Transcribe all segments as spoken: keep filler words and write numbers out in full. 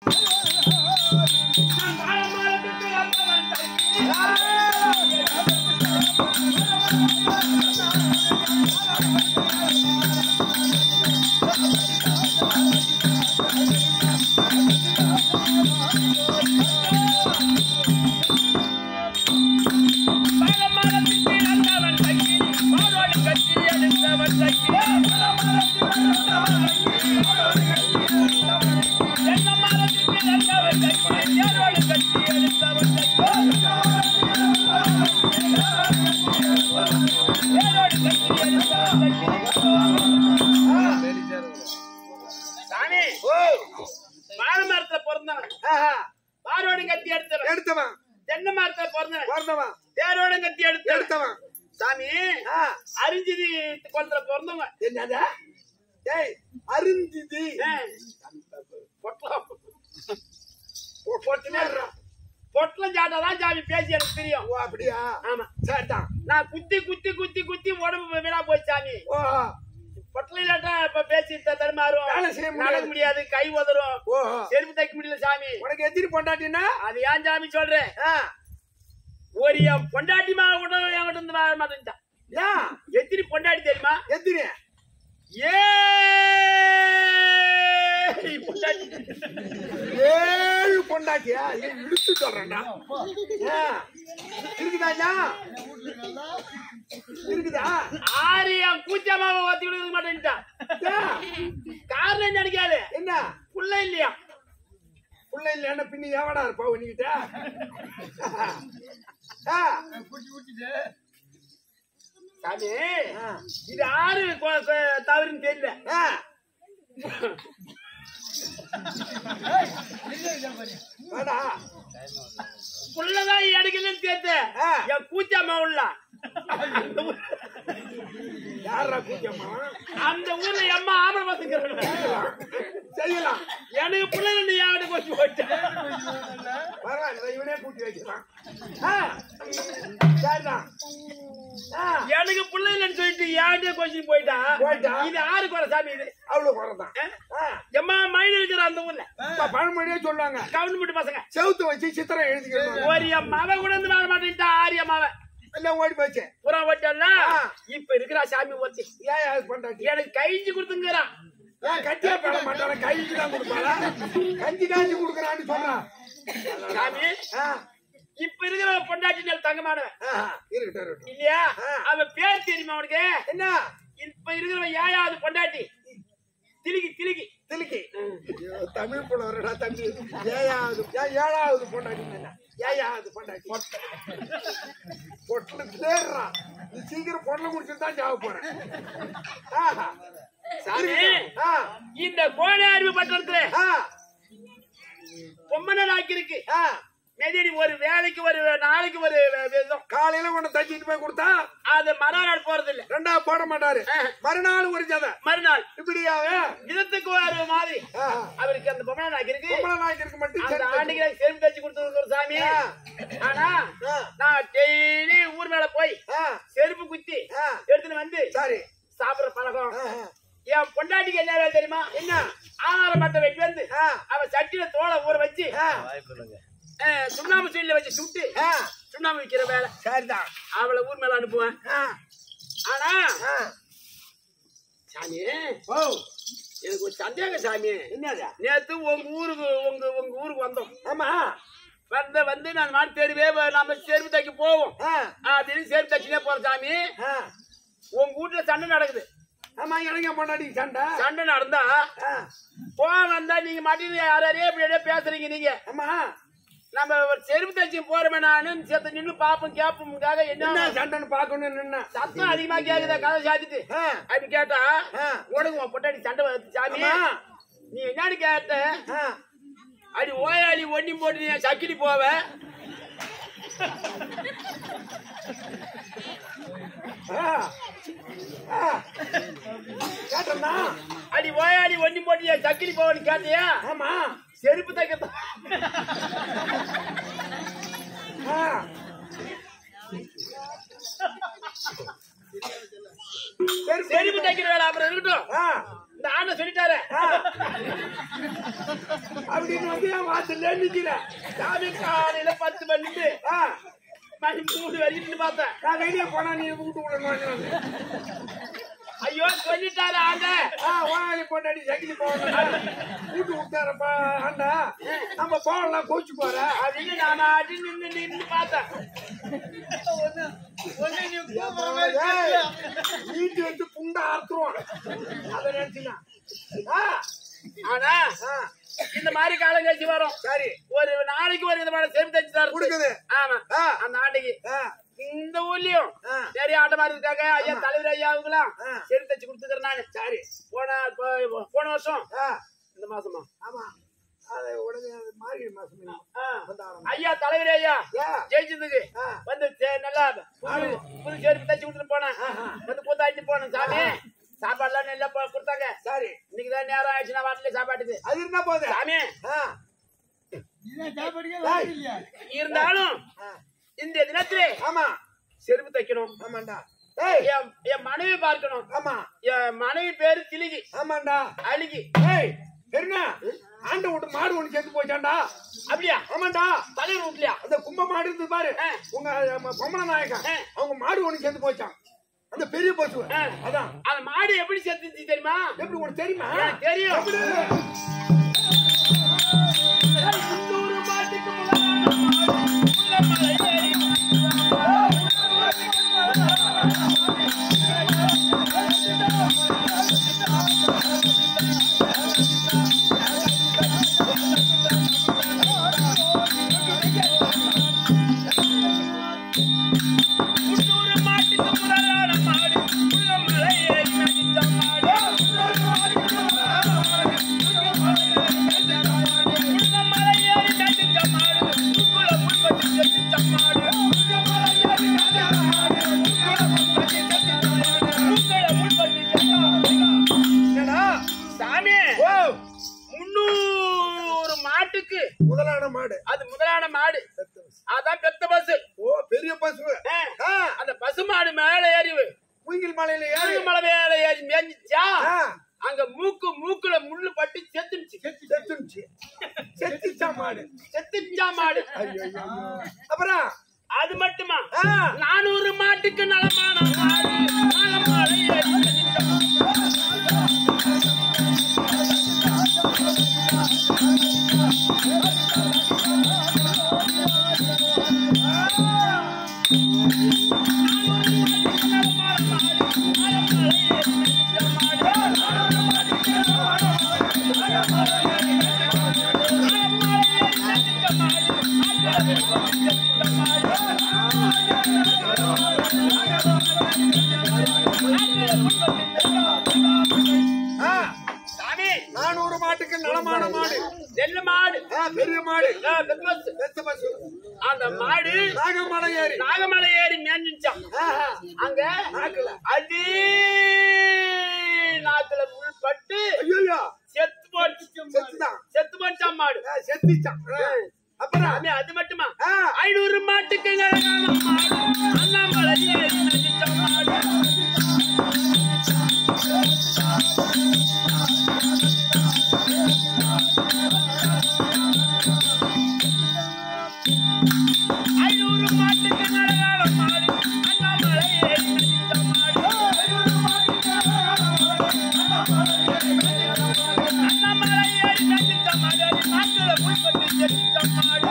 பொட்டலம் சாட்டாதான் சாமி பேசி எனக்கு தெரியும். அப்படியா? ஆமா சாட்டா. நான் குத்தி குத்தி குத்தி குத்தி உடம்பு வீணா போய் சாமி. பொட்டலம் இல்லாட்டா இப்ப பேசி தருமாறும் நடக்க முடியாது, கை உதறும், செருப்பு தைக்க முடியல சாமி. உனக்கு எத்திரி பொண்டாட்டினா அது ஏன் சாமி சொல்றேன்? ஒரு என் பொண்டாட்டி மா கூட என்கிட்ட இருந்து வர மாட்டேன்ட்டான். எத்திரி பொண்டாட்டி தெரியுமா? எத்திரி ஏழு பொண்டாட்டியா? இழுத்து சொல்றேன்டா. இருக்குதா? இருக்குதா? ஆறு என் கூச்சமாவை ஓத்தி கொடுக்க மாட்டேன்ட்டான். காரணம் நினைக்காது. என்ன புள்ள இல்லையா? புள்ள இல்லையா பின்ன எவனா இருப்பா உன்கிட்ட? சாமி இது ஆறு தவறுன்னு தெரியல. புள்ளதான் எடுக்கலன்னு சேர்த்து என் கூச்சம்மா உள்ள யாரா கூச்சம்மா? அந்த ஊர்ல எம்மா ஆம்பளை பசங்க செய்யலாம். எனக்கு பிள்ளை யாரு கொஞ்சம் போயிட்டு பரவாயில்ல, இவனே கூட்டி வைக்கலாம். எனக்கு பிள்ளை இல்லைன்னு சொல்லிட்டு யார்கிட்ட கொஞ்சம் போயிட்டா போயிட்டா இது ஆறு குறை சாமி. இது அவ்வளவு குறைதான். எம்மா மைண்ட் இருக்கிற அந்த ஊர்ல பழமொழியே சொல்லுவாங்க, கவர்மெண்ட் பசங்க செவுத்து வச்சு சித்திரம் எழுதிக்கணும். ஒரு அம்மாவை கூட இருந்து வாழ மாட்டேன்ட்டா. ஆறு அம்மாவை எல்லாம் ஓடி போச்சு. புறா ஓட்டல. இப்ப இருக்கிறா சாமி ஒருத்தி. ஏன் பண்றாங்க? எனக்கு கைஞ்சி கொடுத்துங்கிறான். கட்டியா போட மாட்டான, கைஞ்சி தான் கொடுப்பாளா? கஞ்சி காஞ்சி கொடுக்கறான்னு சொல்றான் சாமி. இப்ப இருக்கிற பொண்டாட்டி நல்ல தங்கமானவன் இல்லையா? அவன் பேர் தெரியுமா உனக்கு? என்ன இப்ப இருக்கிறவன் ஏழாவது பொண்டாட்டி திலிகி திலிகி திலிகி தமிழ் புலவரடா தம்பி. ஏழாவது ஏழாவது பொண்டாட்டி ஏழாவது பொண்டாட்டி பொட்டல தேடுறா. நீ சீக்கிரம் பொட்டல முடிச்சுட்டு தான் ஜாவ போறேன். இந்த கோணை அறிவு பட்டத்துல பொம்மனை நாக்கி இருக்கு. மெதடி ஒரு வேலைக்கு ஒரு நாளைக்கு ஒரு காலையில ஒண்ணு தச்சிட்டு போய் கொடுத்தா அது மறுநாள் போறது இல்ல. ரெண்டாவது போட மாட்டாரு. மறுநாள் ஒரு ஜதை மறுநாள் இப்படியாவே விதத்துக்கு ஒரு மாதிரி அவருக்கு அந்த பொம்மனை நாக்கி இருக்கு. பொம்மனை நாக்கி இருக்கு மட்டும் ஆண்டிகளை செருப்பு தச்சு கொடுத்து ஒரு சாமி. ஆனா நான் டெய்லி ஊர் மேல போய் செருப்பு குத்தி எடுத்துட்டு வந்து சரி சாப்பிடுற பழக்கம். என் பொண்டாட்டிக்கு என்ன வேலை தெரியுமா? என்ன ஆகாரம் மட்டை வெட்டி வந்து அவன் சட்டியில தோலை ஊற வச்சு சுண்ணாம்பு சீல வச்சு சுட்டு சுண்ணாம்பு வைக்கிற வேலை. சரிதான். அவளை ஊர் மேல அனுப்புவேன். ஆனா சாமி எனக்கு ஒரு சந்தேகம் சாமி. என்னது? நேத்து உங்க ஊருக்கு உங்க உங்க ஊருக்கு வந்தோம். ஆமா வந்த வந்து நான் மாட்டு தேடுவே நம்ம செருப்பு தைக்க போவோம் அப்படின்னு செருப்பு தைச்சுனே போறோம் சாமி. உங்க வீட்டுல சண்டை நடக்குது. ஆமா எனக்கு பொண்டாட்டி சண்டை சண்டை நடந்தா போ வந்தா நீங்க மாட்டீங்க யாரையே இப்படி பேசுறீங்க நீங்க. ஆமா நம்ம செருப்பு தச்சு போறோமே நானு சேர்த்து நின்று பாப்போம் கேப்போம்காக என்ன சண்டைன்னு பாக்கணும். நின்ன சத்தம் அதிகமா கேக்குதா கதை சாத்திட்டு அப்படி கேட்டா உனக்கு பொட்டாடி சண்டை வருது சாமி. நீ என்னன்னு கேட்ட அடி ஓயாடி ஒண்ணி போட்டு நீ சக்கிலி போவ. கேட்டா அடி ஓயாடி ஒண்ணி போட்டு நீ சக்கிலி போவன்னு கேட்டியா? ஆமா செருப்பு தைக்க செருப்பு தைக்கிற வேலை அப்புறம் இருக்கட்டும். இந்த ஆண்ட சொல்லிட்டாரு அப்படின்னு வந்து தான் வாசல்ல நிக்கிறேன். சாமி காலையில பத்து மணிக்கு மணி மூணு வரைக்கும் பார்த்தேன். நான் வெளியே போனா நீ வீட்டு விடணும். ஐயோ சொல்லிட்டாரு ஆண்ட. வாங்கி போட்டாடி சைக்கிள் போகணும் வீட்டு விட்டாரப்பா ஆண்டா. நம்ம போகலாம் கோச்சு போற அப்படின்னு நான் அடி நின்று நின்று பார்த்தேன். வீட்டு வந்து புண்டை அறுத்துருவான். அதை நினைச்சுனா ஆனா இந்த மாதிரி காலம் கழிச்சு வரும். சரி ஒரு நாளைக்கு ஒரு விதமான சேமி தச்சு தான் கொடுக்குது. ஆமா அந்த ஆண்டைக்கு இந்த ஊர்லயும் நிறைய ஆட்டமா இருக்காங்க. ஐயா தலைவர் ஐயா அவங்களாம் சேமி தச்சு கொடுத்துக்கிறேன் நானு. சரி போன போன வருஷம் இந்த மாசமா ஆமா ஐயா தலைவர் ஐயா ஜெயிச்சதுக்கு வந்து நல்லா புது சேரி தச்சு கொடுத்துட்டு போனேன். வந்து கூத்தாடிட்டு போனேன். சாமி சாப்பாடுலாம் நல்லா கொடுத்தாங்க. சரி இன்னைக்குதான் நேரம் ஆயிடுச்சு. நான் வரல சாப்பாட்டுக்கு. அது இருந்தா போதும் சாமி. இருந்தாலும் இந்த தினத்துல ஆமா செருப்பு தைக்கணும். ஆமாண்டா. என் மனைவி பார்க்கணும். ஆமா என் மனைவி பேரு திலிகி. ஆமாண்டா அழுகி. என்ன ஆண்ட விட்டு மாடு ஒண்ணு சேர்த்து போச்சாண்டா. அப்படியா? ஆமாண்டா தலைவர் வீட்லயா அந்த கும்ப மாடு இருந்து பாரு. உங்க பொம்மன நாயக்கன் அவங்க மாடு ஒண்ணு சேர்த்து போச்சான். அந்த பெரிய பசு அதான் அந்த மாடு எப்படி செத்துச்சு தெரியுமா? எப்படி உனக்கு தெரியுமா? தெரியும். முதலான மாடு அது முதலான மாடு அதான் பெத்த பசு. ஓ பெரிய பசு. அந்த பசு மாடு மேல ஏறி மூங்கில் மலையில ஏறி மலை மேல ஏறி மேஞ்சிச்சா அங்க மூக்கு மூக்குல முள்ளு பட்டு செத்துச்சு. செத்துச்சு செத்துச்சா மாடு. செத்துச்சா மாடு. அப்புறம் அது மட்டுமா நானூறு மாட்டுக்கு நலமான மாடு மலை ஏறி நானூறு மாட்டுக்கு நலமான மாடு நெல்லு மாடு பெரிய மாடு அந்த மாடு நாகமலை ஏறி நாகமலை ஏறி மேஞ்சிச்சான். அங்க அடி நாக்குல முள் பட்டு செத்து போச்சு. செத்துதான் செத்து போச்சான் மாடு. செத்துச்சான். அப்புறம் அது மட்டுமா ஐநூறு மாட்டுக்கு அண்ணாமலை ஏறி மேஞ்சிச்சான் மாடு. ஐநூறு மாட்டுக்கு நடகால மாடு அண்ணாமலை ஏறி மேஞ்சிச்சான் மாடு. அண்ணாமலை ஏறி மேஞ்சிச்சான் மாடு. நாக்குல முள் பட்டு செத்துச்சான் மாடு.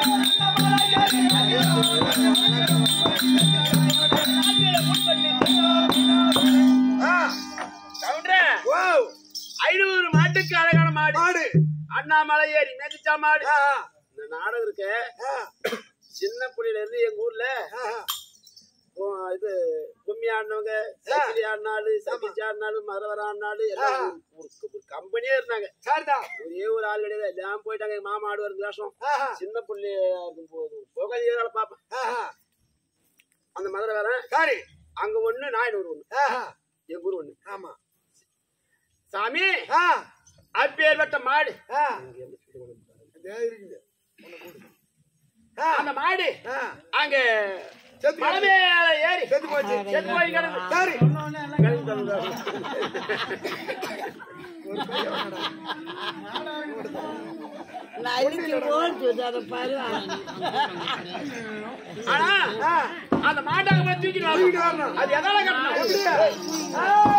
ஐநூறு மாட்டுக்கு அழகான மாடு மாடு அண்ணாமலை ஏறி மேய்ச்சா மாடு. இந்த நாடகம் இருக்கு சின்ன புள்ளியில இருந்து எங்க ஊர்ல இது கும்மி ஆடினவங்க சக்கிலி ஆடினாலு சகிச்சு ஆடினாலு மரவர ஆடினாலு எல்லாம் ஒரு கம்பெனியே இருந்தாங்க. ஒரே ஒரு ஆள் கிடையாது. எல்லாம் போயிட்டாங்க. எங்க மாமா ஆடுவார் வேஷம். சின்ன புள்ளி போகாத பாப்பேன். அந்த மதுரை வேற சாரி அங்க ஒண்ணு நாயனூர் ஒண்ணு எங்க ஊர் ஒண்ணு. ஆமா சாமி அப்பேற்பட்ட மாடு அந்த மாடு அங்க மலை மேல ஏறி செத்து போச்சு. செத்து போய் கிடந்து சாரி ஆனா அந்த மாட்டாங்க தூக்கிட்டு வரணும். அது எதால கட்டணும்?